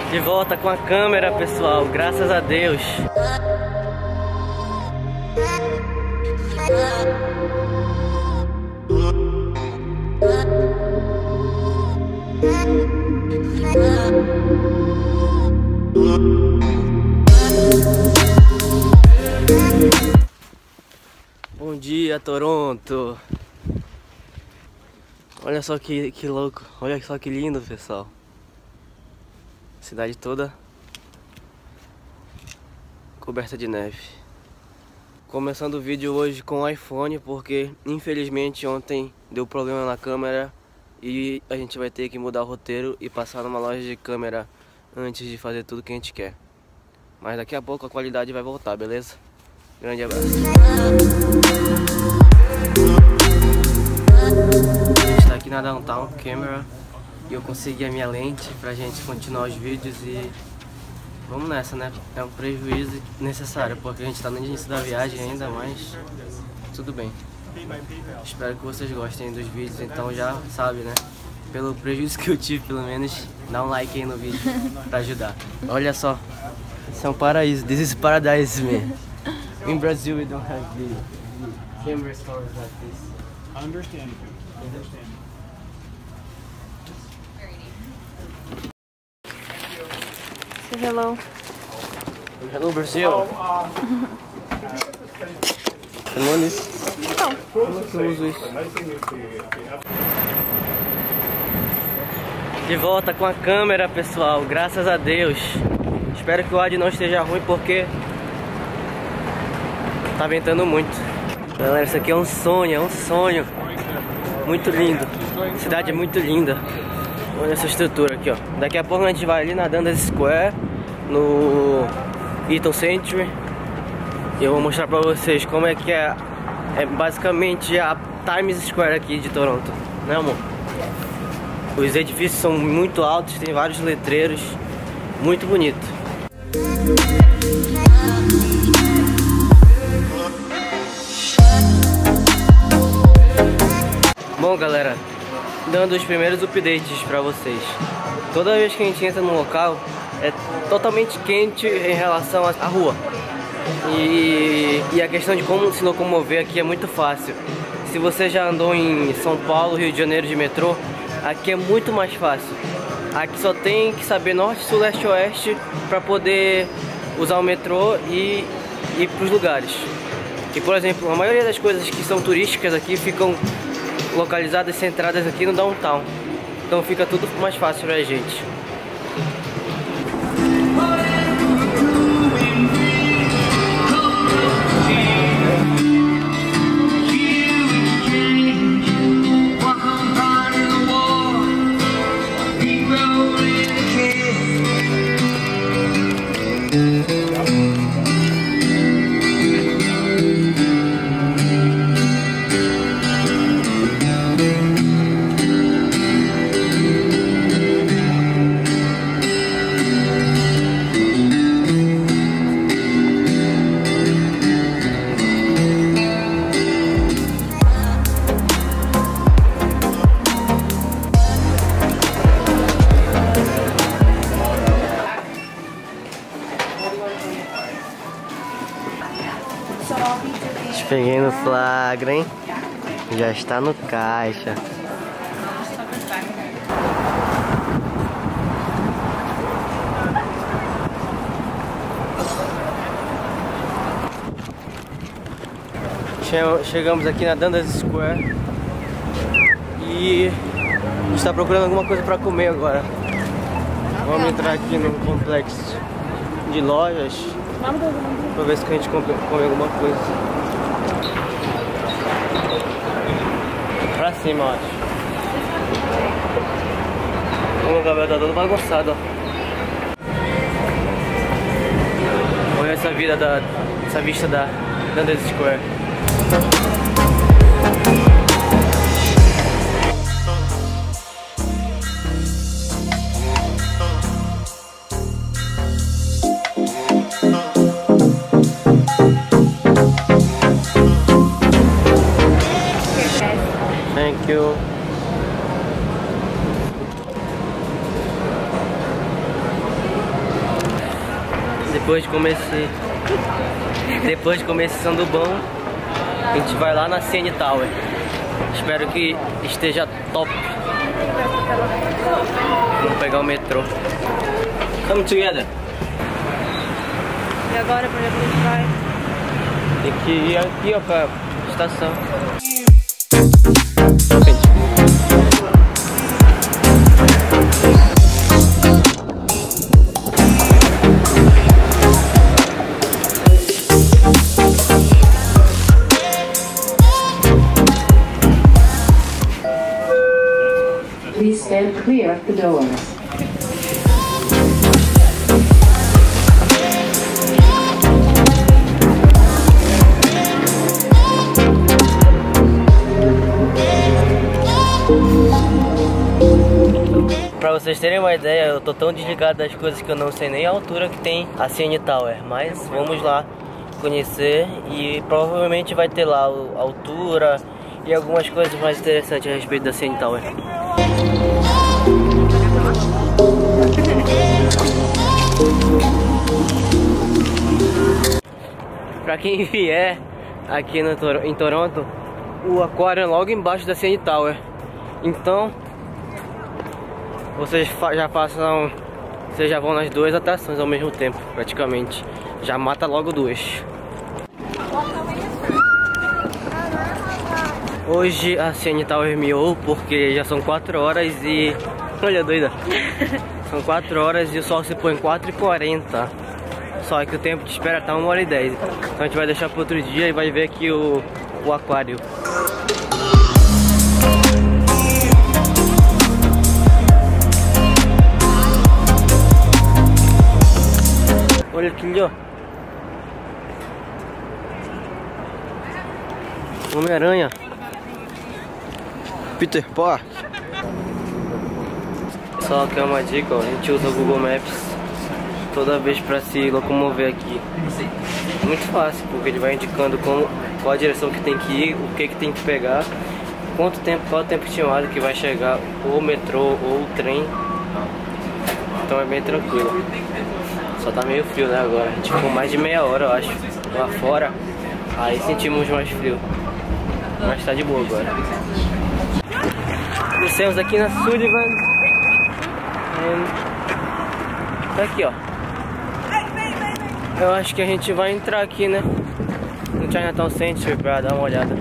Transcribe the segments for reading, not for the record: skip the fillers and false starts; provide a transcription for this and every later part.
De volta com a câmera, pessoal, graças a Deus. Bom dia, Toronto. Olha só que louco, olha só que lindo, pessoal. Cidade toda coberta de neve. Começando o vídeo hoje com o iPhone, porque infelizmente ontem deu problema na câmera e a gente vai ter que mudar o roteiro e passar numa loja de câmera antes de fazer tudo que a gente quer. Mas daqui a pouco a qualidade vai voltar, beleza? Grande abraço. A gente tá aqui na Downtown Camera e eu consegui a minha lente pra gente continuar os vídeos e vamos nessa, né? É um prejuízo necessário porque a gente tá no início da viagem ainda, mas tudo bem. Espero que vocês gostem dos vídeos, então já sabe, né? Pelo prejuízo que eu tive, pelo menos, dá um like aí no vídeo pra ajudar. Olha só, isso é um paraíso, this is paradise, man. In Brazil we don't have the camera stores like this. I understand. Say hello. Hello, Brazil. Filmando isso? Não. Como que eu uso isso? De volta com a câmera, pessoal, graças a Deus. Espero que o áudio não esteja ruim porque tá ventando muito. Galera, isso aqui é um sonho, muito lindo. A cidade é muito linda. Olha essa estrutura aqui, ó. Daqui a pouco a gente vai ali na Dundas Square, no Eaton Century. E eu vou mostrar pra vocês como é que é basicamente a Times Square aqui de Toronto, né, amor? Os edifícios são muito altos, tem vários letreiros, muito bonito. Bom, galera, dando os primeiros updates pra vocês. Toda vez que a gente entra num local é totalmente quente em relação à rua. E a questão de como se locomover aqui é muito fácil. Se você já andou em São Paulo, Rio de Janeiro de metrô, aqui é muito mais fácil. Aqui só tem que saber norte, sul, leste, oeste para poder usar o metrô e ir para os lugares. E, por exemplo, a maioria das coisas que são turísticas aqui ficam localizadas, centradas aqui no downtown. Então fica tudo mais fácil pra gente. Peguei no flagra, hein? Já está no caixa. Chegamos aqui na Dundas Square e a gente está procurando alguma coisa para comer agora. Vamos entrar aqui no complexo de lojas para ver se a gente come alguma coisa. Pra cima, eu acho. O Gabriel tá todo bagunçado, ó. Olha essa vista da Dundas Square. Thank you. Depois de comer esse sandubão, a gente vai lá na CN Tower. Espero que esteja top. Vamos pegar o metrô. Come together. E agora pra onde a gente vai? Tem que ir aqui, ó, pra estação. Please stand clear of the doors. Pra vocês terem uma ideia, eu tô tão desligado das coisas que eu não sei nem a altura que tem a CN Tower. Mas vamos lá conhecer e provavelmente vai ter lá a altura e algumas coisas mais interessantes a respeito da CN Tower. Pra quem vier aqui em Toronto, o aquário é logo embaixo da CN Tower. Então vocês já vão nas duas atrações ao mesmo tempo, praticamente. Já mata logo duas. Hoje a CN Tower miou porque já são 4 horas e... Olha, doida. São 4 horas e o sol se põe 4h40. Só que o tempo de espera tá 1h10. Então a gente vai deixar para outro dia e vai ver aqui o aquário. Olha aqui, ó. Homem-Aranha. Peter Parker. Só que é uma dica, ó. A gente usa o Google Maps toda vez para se locomover aqui. Muito fácil, porque ele vai indicando qual a direção que tem que ir, o que tem que pegar, qual o tempo estimado que vai chegar o metrô ou o trem. Então é bem tranquilo. Só tá meio frio, né, agora. A gente ficou mais de meia hora, eu acho, lá fora. Aí sentimos mais frio. Mas tá de boa agora. Descemos aqui na Sullivan. Tá aqui, ó. Eu acho que a gente vai entrar aqui, né, no Chinatown Center pra dar uma olhada.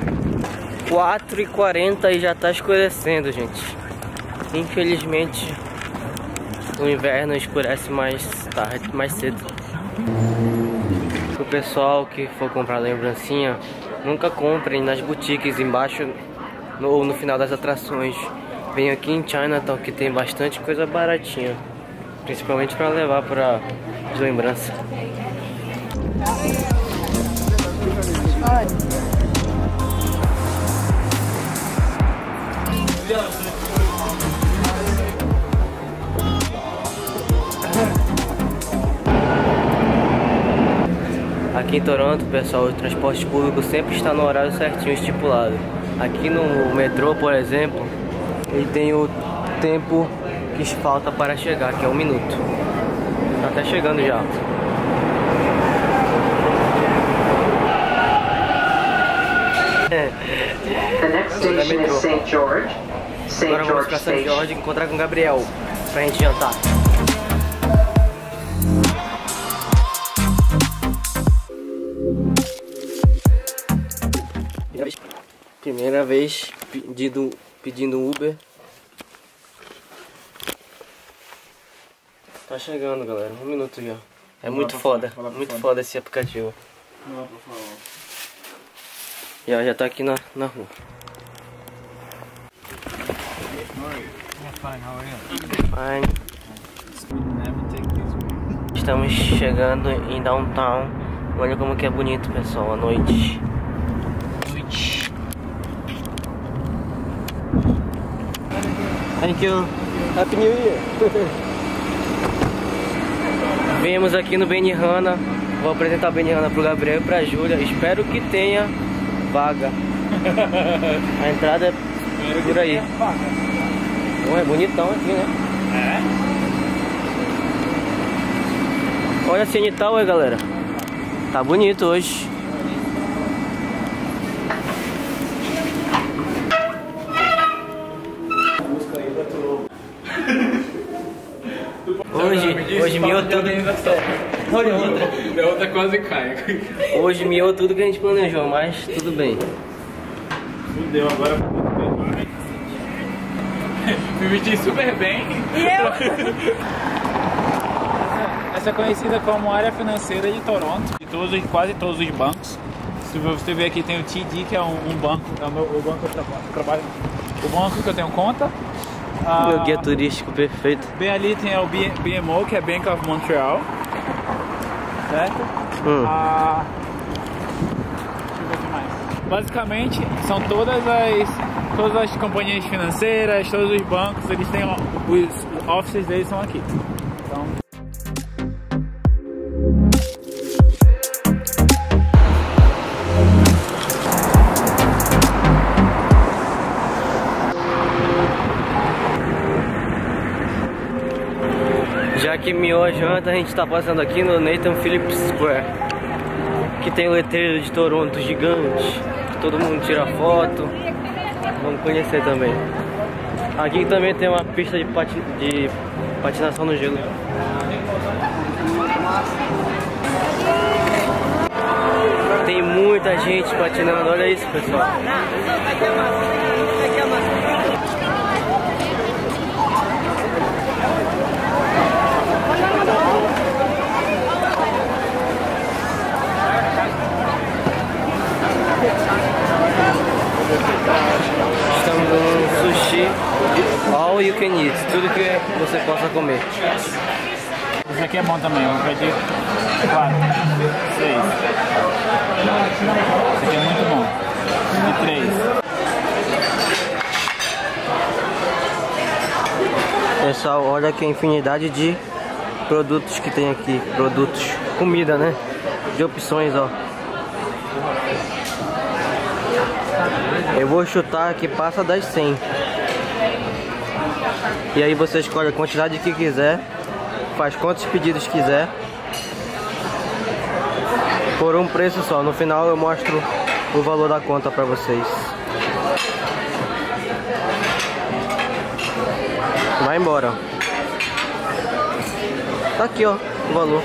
4h40 e já tá escurecendo, gente. Infelizmente o inverno escurece mais tarde, mais cedo. O pessoal que for comprar lembrancinha, nunca comprem nas boutiques embaixo ou no final das atrações. Vem aqui em Chinatown que tem bastante coisa baratinha, principalmente para levar de lembrança. Aqui em Toronto, pessoal, o transporte público sempre está no horário certinho estipulado. Aqui no metrô, por exemplo, ele tem o tempo que falta para chegar, que é 1 minuto. Tá até chegando já. The next station is St. George. Agora vamos pra St. George encontrar com o Gabriel pra gente jantar. Primeira vez pedindo Uber. Tá chegando, galera. 1 minuto já. É muito foda. Muito foda esse aplicativo. Não, por favor. Já tá aqui na rua. Fine. Estamos chegando em Downtown. Olha como que é bonito, pessoal, à noite. Thank you. Happy New Year. Viemos aqui no Benihana. Vou apresentar o Benihana pro Gabriel e pra Júlia. Espero que tenha vaga. A entrada é por aí. Bom, é bonitão aqui, né? Olha a Cine Tower, galera. Tá bonito hoje. Hoje miou tudo. Olha outra. A outra quase cai. Hoje miou tudo que a gente planejou, mas tudo bem. Fudeu, agora me vesti super bem. E eu? Essa é conhecida como área financeira de Toronto, de quase todos os bancos. Se você ver aqui, tem o TD, que é um banco, é o banco que eu trabalho, o banco que eu tenho conta. Meu guia turístico perfeito. Bem ali tem o BMO, que é Bank of Montreal, certo? Deixa eu ver o que mais. Basicamente, são todas as companhias financeiras, todos os bancos, eles têm os offices deles são aqui. Então, já que miou a janta, a gente tá passando aqui no Nathan Phillips Square, que tem o letreiro de Toronto gigante, que todo mundo tira foto. Vamos conhecer também. Aqui também tem uma pista de patinação no gelo. Tem muita gente patinando, olha isso, pessoal. Estamos no sushi all you can eat, tudo que você possa comer. esse aqui é bom também, eu vou pedir 4, 6. Esse aqui é muito bom. E 3. Pessoal, olha que infinidade de produtos que tem aqui. Produtos, comida, né? De opções, ó. Eu vou chutar que passa das 100. E aí você escolhe a quantidade que quiser, faz quantos pedidos quiser, por um preço só. No final eu mostro o valor da conta pra vocês. Vai embora. Tá aqui, ó, o valor.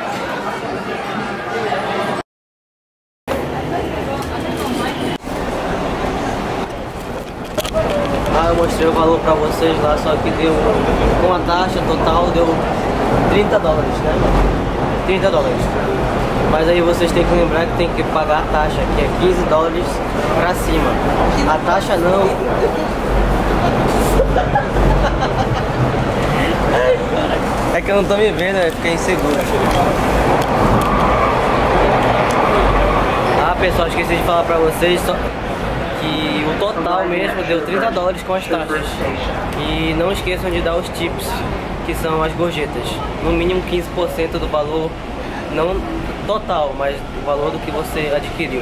Eu mostrei o valor pra vocês lá, só que deu, com a taxa total deu $30, né? $30. Mas aí vocês têm que lembrar que tem que pagar a taxa, que é $15 pra cima. A taxa não. É que eu não tô me vendo, eu fiquei inseguro. Ah, pessoal, esqueci de falar pra vocês que o total mesmo deu $30 com as taxas. E não esqueçam de dar os tips, que são as gorjetas. No mínimo 15% do valor, não total, mas o valor do que você adquiriu.